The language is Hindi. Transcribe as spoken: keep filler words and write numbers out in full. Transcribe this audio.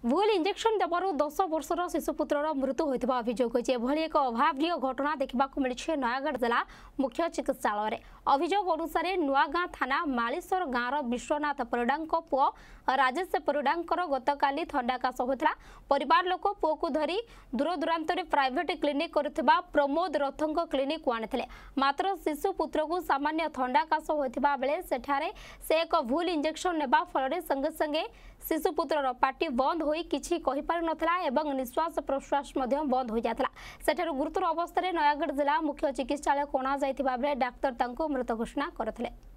भूल इंजेक्शन देवरु दस वर्षर शिशुपुत्रर मृत्यु होता अभियोग होती एक अभावन घटना देखा मिली नयागढ़ जिला मुख्य चिकित्सालय। अभियोग अनुसार नुआगां थाना मालीश्वर गाँवर विश्वनाथ परिडा पुओ राजेश परिडा गतकाली थंडाकाश होता। परिवार लोक पुओ को धरी दूर दूरांत प्राइवेट क्लिनिक करुवा प्रमोद रथों क्लिनिक को आनी मात्र शिशुपुत्र को सामान्य थंडाकाश होता बेले सेठारे से एक भूल इंजेक्शन नेबा फल संगे संगे शिशुपुत्रर पार्टी बंद होई किछि कहि पारि नथला एवं निश्वास प्रश्वास मध्य बंद हो जातला। सेठार गुरुतर अवस्था नयागढ़ जिला मुख्य चिकित्सालय कोणा जाइथिबा बेले डाक्तर तांको मृत घोषणा करथिले।